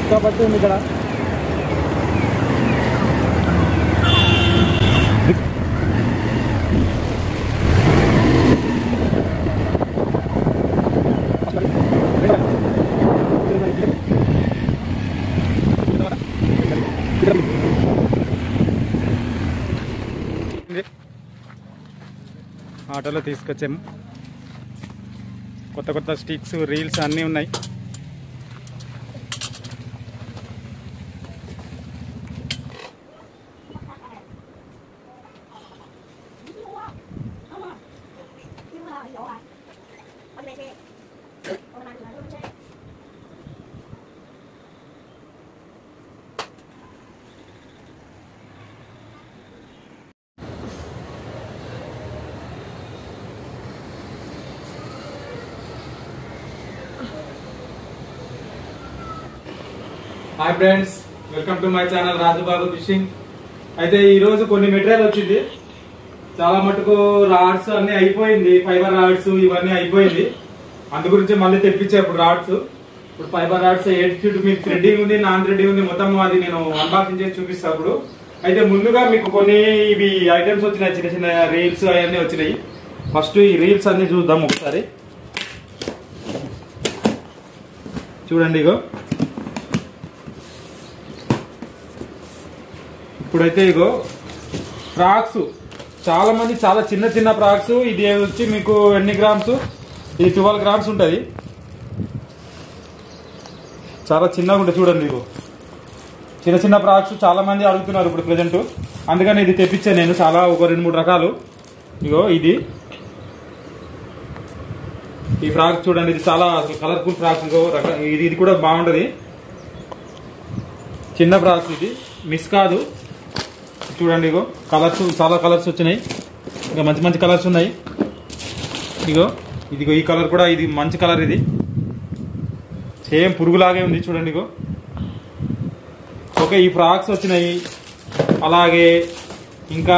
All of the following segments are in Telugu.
కాబట్టి ఉంది ఇక్కడ. ఆటోలో తీసుకొచ్చాము. కొత్త కొత్త స్టిక్స్, రీల్స్ అన్నీ ఉన్నాయి. Hi friends, welcome to my channel Rajubabu fishing. అయితే ఈ రోజు కొన్ని మెటీరియల్ వచ్చింది. చాలా మటుకు రాడ్స్ అన్ని అయిపోయింది, ఫైబర్ రాడ్స్ ఇవన్నీ అయిపోయింది. అందు గురించి మళ్ళీ తెప్పించే ఇప్పుడు రాడ్స్. ఇప్పుడు ఫైబర్ రాడ్స్ 8 ఫీట్ మీకు థ్రెడ్డింగ్ ఉంది, నాన్ థ్రెడ్డింగ్ ఉంది. మొత్తం అది నేను అన్బాక్సింగ్ చేసి చూపిస్తాను. ఇప్పుడు అయితే ముందుగా మీకు కొన్ని ఇవి ఐటమ్స్ వచ్చినాయి, చిన్న చిన్న రీల్స్ అవన్నీ వచ్చినాయి. ఫస్ట్ ఈ రీల్స్ అన్ని చూద్దాం ఒకసారి. చూడండి, ఇగో ఇప్పుడైతే ఇగో ఫ్రాక్స్, చాలా మంది చాలా చిన్న చిన్న ఫ్రాక్స్. ఇది వచ్చి మీకు ఎన్ని గ్రామ్స్? ఇది 12 గ్రామ్స్ ఉంటుంది. చాలా చిన్నగా ఉంటుంది. చూడండి, ఇగో చిన్న చిన్న ఫ్రాక్స్ చాలా మంది అడుగుతున్నారు ఇప్పుడు ప్రెజెంట్. అందుకని ఇది తెప్పించాను నేను. చాలా ఒక 2-3 రకాలు. ఇగో ఇది ఈ ఫ్రాక్ చూడండి, ఇది చాలా కలర్ఫుల్ ఫ్రాక్స్. ఇగో ఇది కూడా బాగుంటుంది. చిన్న ఫ్రాక్స్, ఇది మిస్ కాదు. చూడండి, ఇగో కలర్స్, చాలా కలర్స్ వచ్చినాయి. ఇంకా మంచి మంచి కలర్స్ ఉన్నాయి. ఇదిగో ఈ కలర్ కూడా, ఇది మంచి కలర్. ఇది సేమ్ పురుగులాగే ఉంది. చూడండి, ఇగో ఓకే. ఈ ఫ్రాక్స్ వచ్చినాయి. అలాగే ఇంకా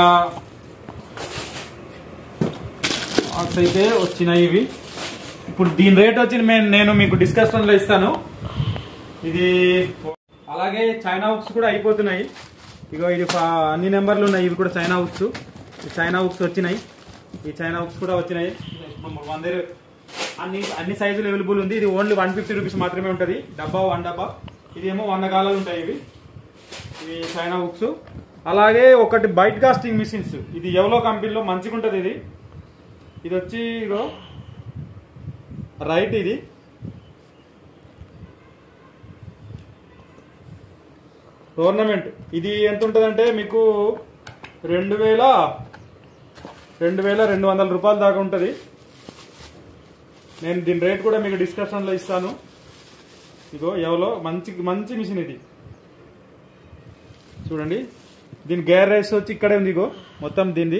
ఫ్రాక్స్ అయితే వచ్చినాయి ఇవి. ఇప్పుడు దీని రేట్ వచ్చి నేను మీకు డిస్కషన్లో ఇస్తాను. ఇది అలాగే చైనా హుక్స్ కూడా అయిపోతున్నాయి. ఇగో ఇది అన్ని నెంబర్లు ఉన్నాయి. ఇవి కూడా చైనా హుక్స్. చైనా హుక్స్ వచ్చినాయి. ఈ చైనా హుక్స్ కూడా వచ్చినాయి. మన దగ్గర అన్ని సైజులు అవైలబుల్ ఉంది. ఇది ఓన్లీ 150 రూపీస్ మాత్రమే ఉంటుంది. డబ్బా 1 డబ్బా. ఇది ఏమో 100 గాలాలు ఉంటాయి ఇవి చైనా హుక్స్. అలాగే ఒకటి బైట్ కాస్టింగ్ మిషన్స్. ఇది ఎవలో కంపెనీలో మంచిగా ఉంటుంది. ఇది వచ్చి ఇగో రైట్. ఇది టోర్నమెంట్. ఇది ఎంత ఉంటుందంటే మీకు 2200 రూపాయల దాకా ఉంటుంది. నేను దీని రేట్ కూడా మీకు డిస్క్రిప్షన్లో ఇస్తాను. ఇగో ఎవలో మంచి మిషన్ ఇది. చూడండి, దీని గేర్ రేస్ వచ్చి ఇక్కడే ఉంది. ఇగో మొత్తం దీనిది.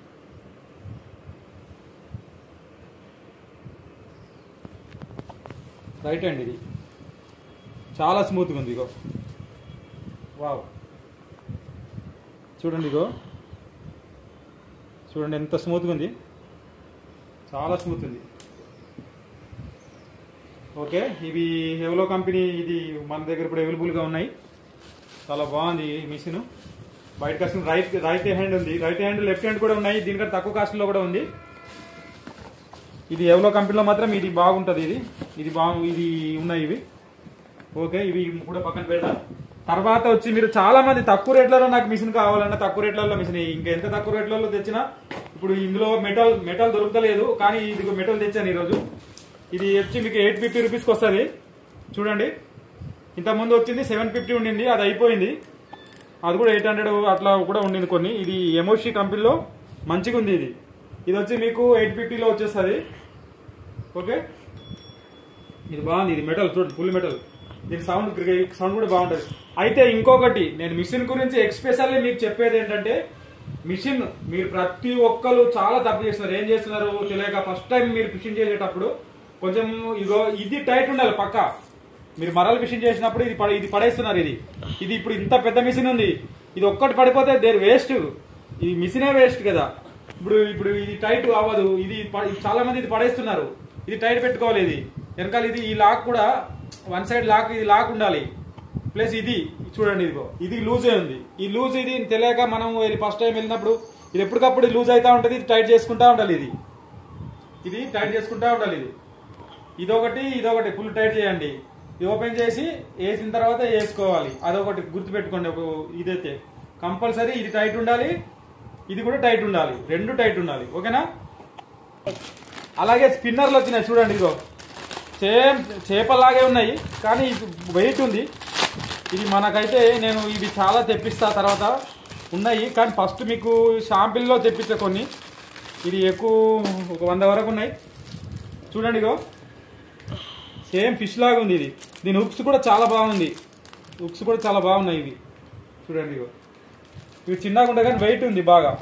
Right hand. ఇది చాలా స్మూత్గా ఉంది. ఇగో వావ్, చూడండి, ఇగో చూడండి ఎంత స్మూత్గా ఉంది. చాలా స్మూత్ ఉంది. ఓకే, ఇవి ఎవలో కంపెనీ. ఇది మన దగ్గర ఇప్పుడు అవైలబుల్గా ఉన్నాయి. చాలా బాగుంది ఈ మిషన్. బయట కాస్ట్ రైట్ హ్యాండ్ ఉంది. రైట్ హ్యాండ్, లెఫ్ట్ హ్యాండ్ కూడా ఉన్నాయి. దీనికంటే తక్కువ కాస్ట్లో కూడా ఉంది. ఇది ఎవలో కంపెనీలో మాత్రం ఇది బాగుంటుంది. ఇది ఉన్నాయి ఇవి. ఓకే, ఇవి కూడా పక్కన పెడదాం. తర్వాత వచ్చి మీరు చాలా మంది తక్కువ రేట్లలో నాకు మిషన్ కావాలన్నా తక్కువ రేట్లలో మిషన్, ఇంకా ఎంత తక్కువ రేట్లలో తెచ్చినా ఇప్పుడు ఇందులో మెటల్ దొరుకుతలేదు. కానీ ఇది మెటల్ తెచ్చాను ఈరోజు. ఇది వచ్చి మీకు 850 రూపీస్కి వస్తుంది. చూడండి, ఇంతకుముందు వచ్చింది 750 ఉండింది, అది అయిపోయింది. అది కూడా 800 అట్లా కూడా ఉండింది కొన్ని. ఇది ఎమోషి కంపెనీలో మంచిగా ఉంది. ఇది వచ్చి మీకు 850లో వచ్చేస్తుంది. ఓకే, ఇది బాగుంది. ఇది మెటల్ చూడండి, ఫుల్ మెటల్. దీని సౌండ్ కూడా బాగుంటుంది. అయితే ఇంకొకటి నేను మిషన్ గురించి ఎక్స్పెషల్లీ మీకు చెప్పేది ఏంటంటే, మిషన్ మీరు ప్రతి ఒక్కరు చాలా తప్పు చేస్తున్నారు. ఏం చేస్తున్నారు తెలియక, ఫస్ట్ టైం మీరు ఫిషింగ్ చేసేటప్పుడు కొంచెం ఇగో ఇది టైట్ ఉండాలి పక్క. మీరు మరలు ఫిషింగ్ చేసినప్పుడు ఇది పడేస్తున్నారు. ఇది ఇప్పుడు ఇంత పెద్ద మిషన్ ఉంది. ఇది ఒక్కటి పడిపోతే వేస్ట్. ఈ మిషనే వేస్ట్ కదా. ఇప్పుడు ఇది టైట్ అవ్వదు. ఇది చాలా మంది ఇది పడేస్తున్నారు. ఇది టైట్ పెట్టుకోవాలి. ఇది వెనకాల ఈ లాక్ కూడా 1 సైడ్ లాక్, ఇది లాక్ ఉండాలి. ప్లస్ ఇది చూడండి, ఇదిగో ఇది లూజే ఉంది. ఈ లూజ్ ఇది తెలియక మనం ఫస్ట్ టైం వెళ్ళినప్పుడు ఇది ఎప్పటికప్పుడు లూజ్ అవుతా ఉంటుంది, ఇది టైట్ చేసుకుంటా ఉండాలి. ఇది టైట్ చేసుకుంటా ఉండాలి. ఇదొకటి ఫుల్ టైట్ చేయండి. ఇది ఓపెన్ చేసి వేసిన తర్వాత వేసుకోవాలి. అదొకటి గుర్తుపెట్టుకోండి. ఇదైతే కంపల్సరీ ఇది టైట్ ఉండాలి, ఇది కూడా టైట్ ఉండాలి, రెండు టైట్ ఉండాలి. ఓకేనా? అలాగే స్పిన్నర్లు వచ్చినాయి చూడండి, ఇదిగో సేమ్ చేపలాగే ఉన్నాయి కానీ వెయిట్ ఉంది. ఇది మనకైతే నేను ఇవి చాలా తెప్పిస్తా తర్వాత ఉన్నాయి, కానీ ఫస్ట్ మీకు షాంపిల్లో తెప్పించే కొన్ని. ఇది ఎక్కువ ఒక 100 వరకు ఉన్నాయి చూడండి. ఇగో సేమ్ ఫిష్ లాగా ఉంది ఇది. దీని హుక్స్ కూడా చాలా బాగుంది, హుక్స్ కూడా చాలా బాగున్నాయి ఇవి చూడండి. ఇగో ఇవి చిన్నగా ఉంటాయి కానీ వెయిట్ ఉంది బాగా.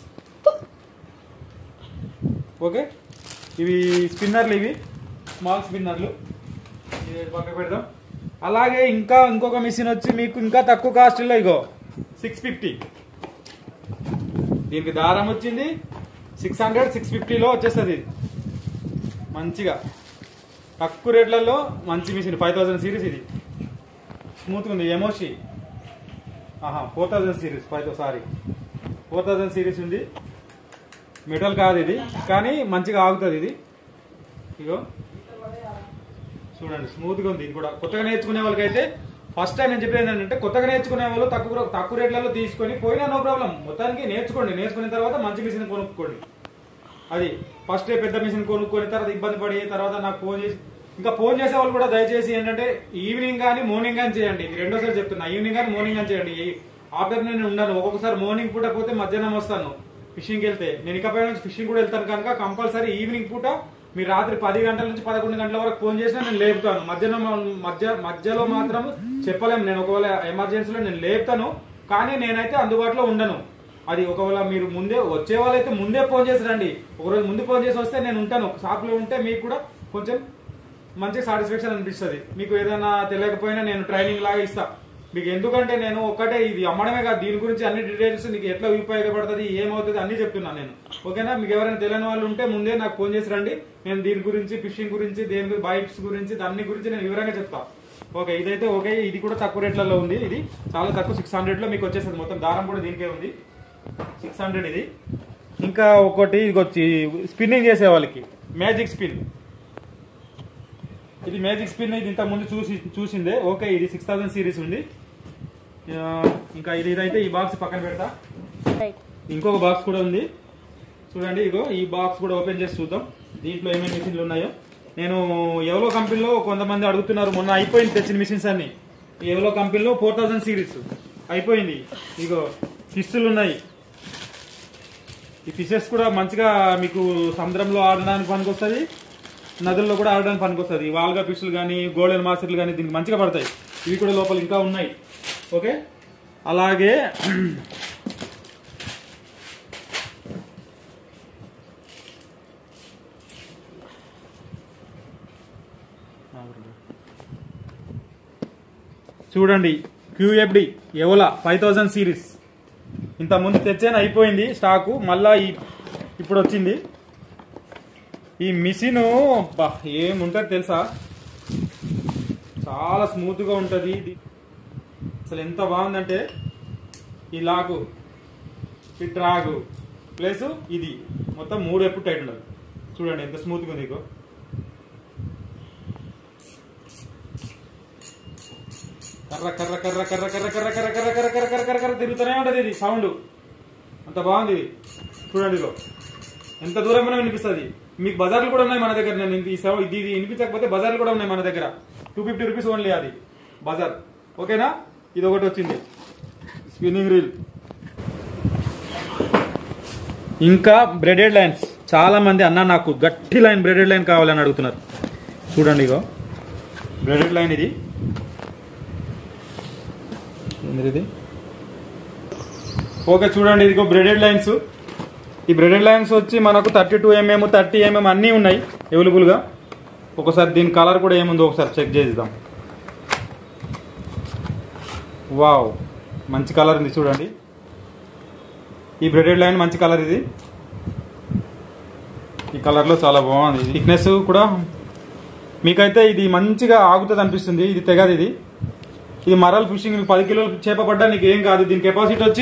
ఓకే, ఇవి స్పిన్నర్లు, ఇవి స్మాల్ స్పిన్నర్లు. ఇది పక్కకు పెడదాం. అలాగే ఇంకొక మిషన్ వచ్చి మీకు ఇంకా తక్కువ కాస్ట్లో ఇగో 650. దీనికి దారం వచ్చింది 600, 650లో వచ్చేస్తుంది. మంచిగా తక్కువ రేట్లలో మంచి మిషన్ 5000 సిరీస్. ఇది స్మూత్గా ఉంది. ఎమోషి 4000 సిరీస్ 4000 సిరీస్ ఉంది. మెటల్ కాదు ఇది, కానీ మంచిగా ఆగుతుంది ఇది. ఇగో చూడండి, స్మూత్గా ఉంది. ఇది కూడా కొత్తగా నేర్చుకునే వాళ్ళకైతే ఫస్ట్ టైం నేను చెప్పేది ఏంటంటే, కొత్తగా నేర్చుకునే వాళ్ళు తక్కువ రేట్లలో తీసుకొని పోయినా నో ప్రాబ్లం, మొత్తానికి నేర్చుకోండి. నేర్చుకున్న తర్వాత మంచి మిషన్ కొనుక్కోండి. అది ఫస్ట్ పెద్ద మిషన్ కొనుక్కొని తర్వాత ఇబ్బంది పడి తర్వాత నాకు ఫోన్ చేసి, ఇంకా ఫోన్ చేసే వాళ్ళు కూడా దయచేసి ఏంటంటే ఈవినింగ్ కానీ మార్నింగ్ కానీ చేయండి. రెండోసారి చెప్తున్నా, ఈవినింగ్ కానీ మార్నింగ్ కానీ చేయండి. ఆఫ్టర్నూన్ నేను ఉండను, ఒక్కొక్కసారి మార్నింగ్ పూట పోతే మధ్యాహ్నం వస్తాను ఫిషింగ్కి వెళ్తే. నేను ఇకపై నుంచి ఫిషింగ్ కూడా వెళ్తాను కనుక కంపల్సరీ ఈవినింగ్ పూట మీరు రాత్రి 10 గంటల నుంచి 11 గంటల వరకు ఫోన్ చేసినా నేను లేపుతాను. మధ్యలో మాత్రం చెప్పలేము. నేను ఒకవేళ ఎమర్జెన్సీలో నేను లేపుతాను, కానీ నేనైతే అందుబాటులో ఉండను. అది ఒకవేళ మీరు ముందే వచ్చే వాళ్ళైతే ముందే ఫోన్ చేసి రండి. ఒకరోజు ముందు ఫోన్ చేసి వస్తే నేను ఉంటాను షాప్లో ఉంటే, మీకు కూడా కొంచెం మంచి సాటిస్ఫాక్షన్ అనిపిస్తుంది. మీకు ఏదైనా తెలియకపోయినా నేను ట్రైనింగ్ లాగా ఇస్తా మీకు. ఎందుకంటే నేను ఒక్కటే ఇది అమ్మడమే కాదు, దీని గురించి అన్ని డీటెయిల్స్ నీకు ఎట్లా ఉపయోగపడుతుంది, ఏమవుతుంది అన్ని చెప్తున్నాను నేను. ఓకేనా? మీకు ఎవరైనా తెలియని వాళ్ళు ఉంటే ముందే నాకు ఫోన్ చేసి రండి. నేను దీని గురించి, ఫిషింగ్ గురించి, దేని బైట్స్ గురించి, దాని గురించి నేను వివరంగా చెప్తా. ఓకే, ఇదైతే ఓకే. ఇది కూడా తక్కువ రేట్లలో ఉంది. ఇది చాలా తక్కువ 600లో మీకు వచ్చేస్తుంది. మొత్తం దారం కూడా దీనికే ఉంది 600 ఇది. ఇంకా ఒకటి ఇది వచ్చి స్పిన్నింగ్ చేసే వాళ్ళకి మ్యాజిక్ స్పిన్. ఇది మ్యాజిక్ స్పిన్. ఇది ఇంతకు ముందు చూసిందే. ఓకే, ఇది 6000 సిరీస్ ఉంది. ఇంకా ఇదైతే ఈ బాక్స్ పక్కన పెడతా. ఇంకొక బాక్స్ కూడా ఉంది చూడండి. ఇగో ఈ బాక్స్ కూడా ఓపెన్ చేసి చూద్దాం దీంట్లో ఏమేమి మిషన్లు ఉన్నాయో. నేను ఎవలో కంపెనీలో కొంతమంది అడుగుతున్నారు, మొన్న అయిపోయింది తెచ్చిన మిషన్స్ అన్ని. ఎవలో కంపెనీలో 4000 సిరీస్ అయిపోయింది. ఇగో ఫిష్లు ఉన్నాయి. ఈ ఫిషెస్ కూడా మంచిగా మీకు సముద్రంలో ఆడడానికి పనికొస్తుంది, నదుల్లో కూడా ఆడడానికి పనికొస్తుంది. వాల్గా ఫిష్లు కానీ, గోల్డెన్ మాస్టర్లు కానీ దీనికి మంచిగా పడతాయి. ఇవి కూడా లోపల ఇంకా ఉన్నాయి. ఓకే, అలాగే చూడండి QFD ఎవలా 5000 సిరీస్. ఇంత ముందు తెచ్చాను, అయిపోయింది స్టాకు, మళ్ళా ఇప్పుడు వచ్చింది. ఈ మిషన్ ఏముంటుంది తెలుసా, చాలా స్మూత్గా ఉంటుంది. అసలు ఎంత బాగుందంటే ఈ లాగు, ఈ ట్రాగు ప్లస్ ఇది మొత్తం 3 ఎప్పుడు టైట్ ఉండదు. చూడండి ఎంత స్మూత్గా ఉంది. ఇగో కర్ర కర్ర కర్ర కర్ర కర్ర కర్ర కర్ర కర్ర కర్ర కర్ర కర్ర కర్ర కర్ర తిరుగుతూనే ఉంటుంది. ఇది సౌండ్ అంత బాగుంది. చూడండి ఇగో ఎంత దూరమైనా వినిపిస్తుంది. మీకు బజార్లు కూడా ఉన్నాయి మన దగ్గర. నేను ఇది వినిపించకపోతే బజార్లు కూడా ఉన్నాయి మన దగ్గర. 250 రూపీస్ ఓన్లీ అది బజార్. ఓకేనా? ఇది ఒకటి వచ్చింది స్పిన్నింగ్ రీల్. ఇంకా బ్రెడెడ్ లైన్స్. చాలా మంది అన్న నాకు గట్టి లైన్, బ్రెడెడ్ లైన్ కావాలని అడుగుతున్నారు. చూడండి ఇగో బ్రెడెడ్ లైన్ ఇది. ఓకే చూడండి, ఇదిగో బ్రెడెడ్ లైన్స్. ఈ బ్రెడెడ్ లైన్స్ వచ్చి మనకు 32 mm 30 mm అన్నీ ఉన్నాయి అవైలబుల్గా. ఒకసారి దీని కలర్ కూడా ఏముందో ఒకసారి చెక్ చేద్దాం. వావ్, మంచి కలర్ ఉంది చూడండి. ఈ బ్రెడెడ్ లైన్ మంచి కలర్ ఇది. ఈ కలర్లో చాలా బాగుంది. థిక్నెస్ కూడా మీకైతే ఇది మంచిగా ఆగుతుంది అనిపిస్తుంది. ఇది తెగదు. ఇది ఇది మరల్ ఫిషింగ్ 10 కిలోలు చేప పడ్డా నీకు ఏం కాదు. దీని కెపాసిటీ వచ్చి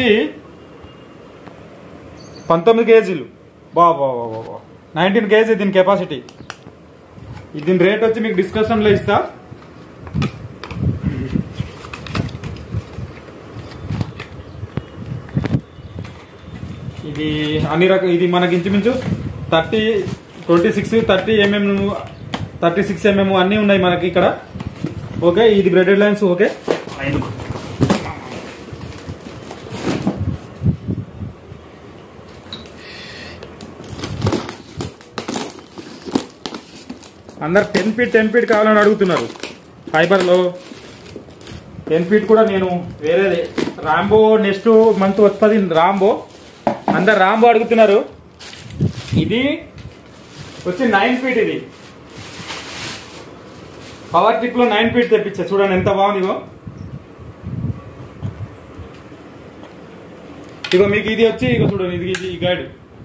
19 కేజీలు. బాబా 19 కేజీ దీని కెపాసిటీ. దీని రేట్ వచ్చి మీకు డిస్కషన్లో ఇస్తా. ఇది అన్ని రకాల, ఇది మనకి ఇంచుమించు 26, 30 mm, 36 mm అన్నీ ఉన్నాయి మనకి ఇక్కడ. ఓకే, ఇది బ్రెడెడ్ లైన్స్. ఓకే, అందరు 10 ఫీట్ కావాలని అడుగుతున్నారు. ఫైబర్లో 10 ఫీట్ కూడా నేను వేరేది రాంబో నెక్స్ట్ మంత్ వస్తుంది. రాంబో అందరు రాంబో అడుగుతున్నారు. ఇది వచ్చి 9 ఫీట్. ఇది పవర్ టిప్ లో 9 ఫీట్ తెప్పించా. చూడండి ఎంత బాగుంది. ఇగో మీకు ఇది వచ్చి ఇగో చూడండి, ఇది ఈ గైడ్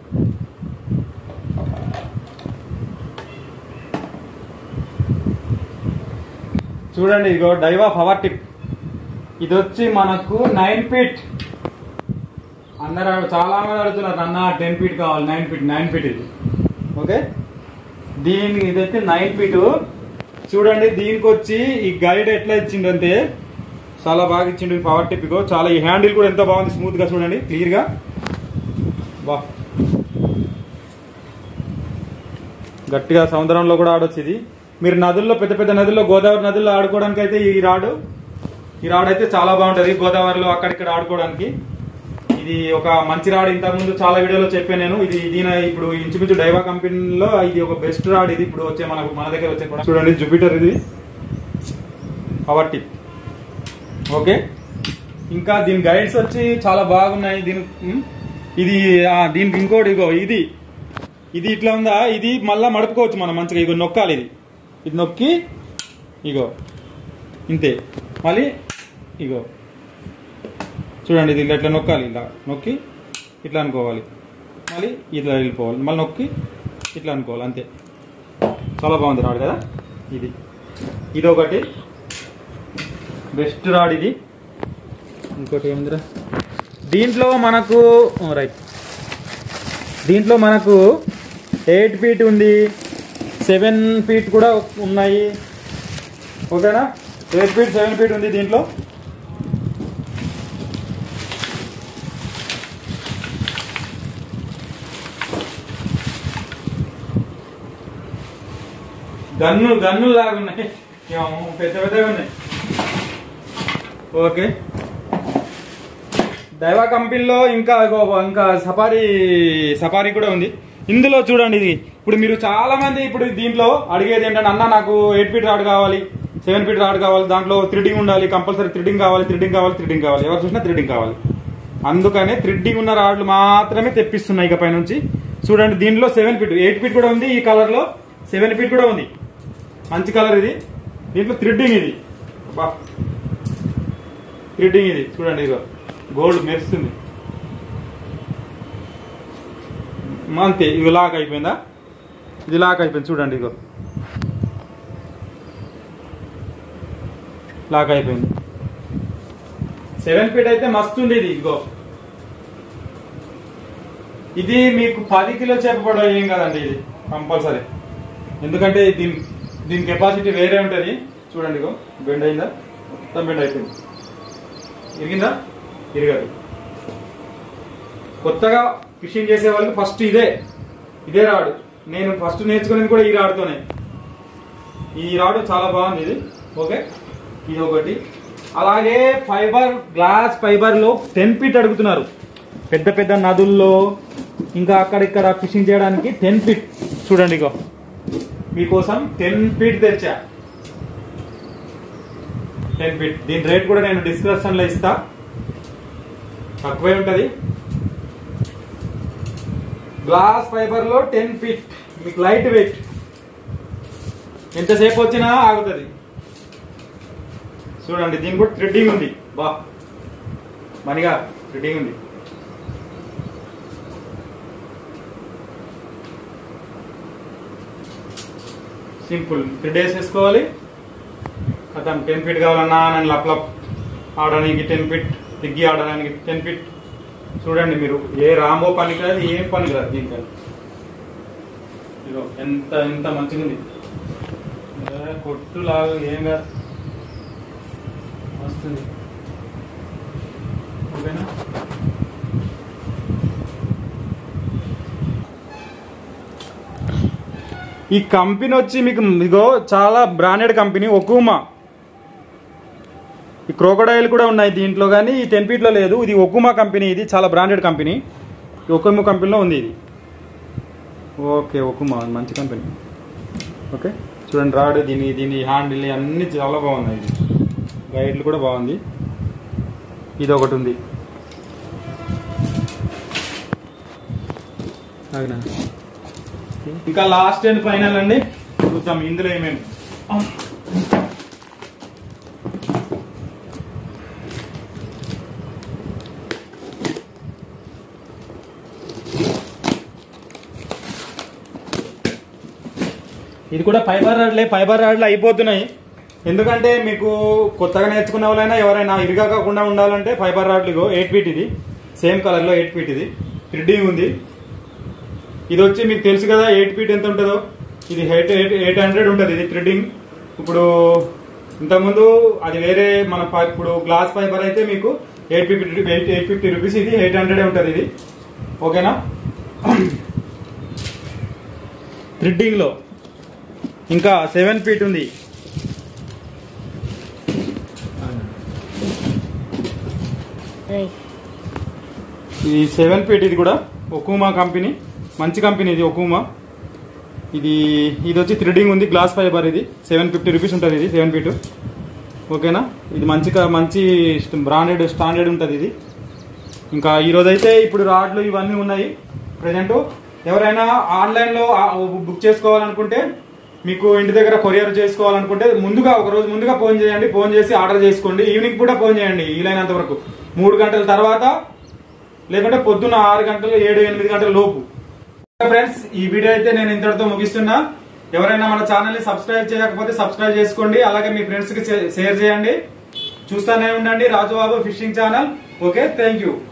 చూడండి. ఇగో డైవా పవర్ టిప్. ఇది వచ్చి మనకు 9 ఫీట్. అందరూ చాలా మంది అడుగుతున్నారు, అన్న 10 ఫీట్ కావాలి. 9 ఫీట్ ఇది. ఓకే, దీనికి ఇది అయితే 9 ఫీట్. చూడండి దీనికి వచ్చి ఈ గైడ్ ఎట్లా ఇచ్చిండంటే చాలా బాగా ఇచ్చిండు. పవర్ టిప్ ఇగో చాలా, ఈ హ్యాండిల్ కూడా ఎంత బాగుంది, స్మూత్ గా చూడండి, క్లియర్ గా. బా గట్టిగా సముద్రంలో కూడా ఆడొచ్చు ఇది. మీరు నదుల్లో, పెద్ద పెద్ద నదుల్లో, గోదావరి నదుల్లో ఆడుకోవడానికి అయితే ఈ రాడ్ అయితే చాలా బాగుంటది. గోదావరిలో అక్కడిక్కడ ఆడుకోవడానికి ఇది ఒక మంచి రాడ్. ఇంతకుముందు చాలా వీడియోలో చెప్పాను నేను. ఇది ఇప్పుడు ఇంచుమించు డైవా కంపెనీలో ఇది ఒక బెస్ట్ రాడ్. ఇది ఇప్పుడు వచ్చే మన దగ్గర వచ్చే కూడా చూడండి, జూపిటర్. ఇది పవర్ టిప్. ఓకే, ఇంకా దీని గైడ్స్ వచ్చి చాలా బాగున్నాయి. దీనికి ఇంకోటి ఇగో ఇది ఇట్లా ఉందా, ఇది మళ్ళా మడుపుకోవచ్చు మనం మంచిగా. ఇగో నొక్కాలి, ఇది నొక్కి ఇగో ఇంతే. మళ్ళీ ఇగో చూడండి, ఇది ఇట్లా నొక్కాలి, ఇలా నొక్కి ఇట్లా అనుకోవాలి, మళ్ళీ ఇట్లా వెళ్ళిపోవాలి, మళ్ళీ నొక్కి ఇట్లా అనుకోవాలి, అంతే. చాలా బాగుంది రాడ్ కదా. ఇది ఒకటి బెస్ట్ రాడ్. ఇది ఇంకోటి ఏముందిరా, దీంట్లో మనకు రైట్, దీంట్లో మనకు 8 ఫీట్ ఉంది, 7 ఫీట్ కూడా ఉన్నాయి. ఓకేనా, 8 ఫీట్ 7 ఫీట్ ఉంది దీంట్లో. గన్నులు లాగా ఉన్నాయి, పెద్ద పెద్దగా ఉన్నాయి. ఓకే, డైవా కంపెనీలో ఇంకా సఫారీ కూడా ఉంది. ఇందులో చూడండి, ఇది ఇప్పుడు మీరు చాలా మంది ఇప్పుడు దీంట్లో అడిగేది ఏంటంటే, అన్న నాకు 8 ఫీట్ రాడ్ కావాలి, 7 ఫీట్ రాడ్ కావాలి, దాంట్లో థ్రెడ్డింగ్ ఉండాలి, కంపల్సరీ థ్రెడ్డింగ్ కావాలి. ఎవరు చూసినా థ్రెడ్డింగ్ కావాలి. అందుకనే థ్రెడ్డింగ్ ఉన్న రాడ్లు మాత్రమే తెప్పిస్తున్నాయి ఇక పైనుంచి. చూడండి దీంట్లో 7 ఫీట్, 8 ఫీట్ కూడా ఉంది. ఈ కలర్ లో 7 ఫీట్ కూడా ఉంది, మంచి కలర్ ఇది. దీంట్లో థ్రెడ్డింగ్, ఇది థ్రెడ్డింగ్, ఇది చూడండి, ఇదిగో గోల్డ్ మెరుస్తుంది, అంతే. ఇవి లాక్ అయిపోయిందా, ఇది లాక్ అయిపోయింది చూడండి, ఇగో లాక్ అయిపోయింది. 7 ఫీట్ అయితే మస్తు ఉంది ఇది. ఇదిగో ఇది మీకు 10 కిలో చేప ఏం కదండి ఇది కంపల్సరీ, ఎందుకంటే దీని కెపాసిటీ వేరే ఉంటుంది. చూడండి, ఇగో బెండ్ అయిందా, మొత్తం బెండ్ అయిపోయింది. ఇరిగిందా, ఇరగదు. కొత్తగా ఫిషింగ్ చేసే వాళ్ళకి ఫస్ట్ ఇదే రాడు. నేను ఫస్ట్ నేర్చుకునేది కూడా ఈ రాడుతోనే. ఈ రాడు చాలా బాగుంది ఇది. ఓకే, ఇది ఒకటి. అలాగే గ్లాస్ ఫైబర్ లో 10 ఫీట్ అడుగుతున్నారు. పెద్ద పెద్ద నదుల్లో ఇంకా అక్కడిక్కడ ఫిషింగ్ చేయడానికి 10 ఫీట్. చూడండి, ఇగో మీకోసం 10 ఫీట్ తెచ్చా. 10 ఫీట్. దీని రేట్ కూడా నేను డిస్క్రిప్షన్ లో ఇస్తా, తక్కువే ఉంటది. గ్లాస్ ఫైబర్ లో 10 ఫీట్, మీకు లైట్ వెయిట్, ఎంతసేపు వచ్చినా ఆగుతుంది. చూడండి, దీనికి కూడా థ్రెడ్డింగ్ ఉంది. మనిగా థ్రెడ్డింగ్ ఉంది. సింపుల్ థ్రెడ్ వేసేసుకోవాలి. 10 ఫీట్ కావాలన్నా నేను లప్ ఆడడానికి 10 ఫీట్, దిగ్గి ఆడడానికి 10 ఫీట్. చూడండి మీరు, ఏ రాంబో పనికిరాదు, ఏం పనికిరాదు దీనికని. ఇదో ఎంత ఎంత మంచిగా ఉంది, కొట్టులాగా ఏం కాదు, వస్తుంది. ఓకేనా? ఈ కంపెనీ వచ్చి మీకు ఇగో చాలా బ్రాండెడ్ కంపెనీ ఒకుమా. ఈ క్రోకోడైల్ కూడా ఉన్నాయి దీంట్లో, కానీ ఈ 10 ఫీట్లో లేదు. ఇది ఒకుమా కంపెనీ, ఇది చాలా బ్రాండెడ్ కంపెనీ. ఒకుమా కంపెనీలో ఉంది ఇది. ఓకే, ఒకుమా మంచి కంపెనీ. ఓకే, చూడండి రాడ్, దీని హ్యాండిల్ అన్నీ చాలా బాగున్నాయి. గైడ్లు కూడా బాగుంది. ఇది ఒకటి ఉంది. ఇంకా లాస్ట్ అండ్ ఫైనల్ అండి, చూద్దాం ఇందులో ఏమేమి. ఇది కూడా ఫైబర్ రాడ్లే అయిపోతున్నాయి. ఎందుకంటే మీకు కొత్తగా నేర్చుకున్న వాళ్ళైనా ఎవరైనా ఇరుగా కాకుండా ఉండాలంటే ఫైబర్ రాడ్లు 8 ఫీట్, ఇది సేమ్ కలర్లో 8 ఫీట్, ఇది థ్రెడ్డింగ్ ఉంది. ఇది వచ్చి మీకు తెలుసు కదా 8 ఫీట్ ఎంత ఉంటుందో, ఇది 800 ఉంటుంది ఇది థ్రెడ్డింగ్. ఇప్పుడు ఇంతకుముందు అది వేరే మన ఇప్పుడు గ్లాస్ ఫైబర్ అయితే మీకు 850 రూపీస్, ఇది 800 ఉంటుంది ఇది. ఓకేనా? థ్రెడ్డింగ్లో ఇంకా 7 ఫీట్ ఉంది. ఈ 7 ఫీట్ ఇది కూడా ఒకుమా కంపెనీ, మంచి కంపెనీ ఇది ఒకుమా. ఇది వచ్చి థ్రెడ్డింగ్ ఉంది, గ్లాస్ ఫైబర్, ఇది 750 రూపీస్ ఉంటుంది ఇది 7 ఫీట్. ఓకేనా? ఇది మంచి బ్రాండెడ్ స్టాండర్డ్ ఉంటుంది ఇది. ఇంకా ఈరోజైతే ఇప్పుడు రాడ్లు ఇవన్నీ ఉన్నాయి ప్రజెంట్. ఎవరైనా ఆన్లైన్లో బుక్ చేసుకోవాలనుకుంటే, మీకు ఇంటి దగ్గర కొరియర్ చేసుకోవాలనుకుంటే ఒక రోజు ముందుగా ఫోన్ చేయండి. ఫోన్ చేసి ఆర్డర్ చేసుకోండి. ఈవినింగ్ కూడా ఫోన్ చేయండి వీలైనంత వరకు, 3 గంటల తర్వాత, లేకుంటే పొద్దున్న 6 గంటలు 7-8 గంటల లోపు. ఫ్రెండ్స్, ఈ వీడియో అయితే నేను ఇంతటితో ముగిస్తున్నా. ఎవరైనా మన ఛానల్ ని సబ్స్క్రైబ్ చేయకపోతే సబ్స్క్రైబ్ చేసుకోండి. అలాగే మీ ఫ్రెండ్స్ కి షేర్ చేయండి. చూస్తూనే ఉండండి Rajubabu fishing channel. Okay, thank you.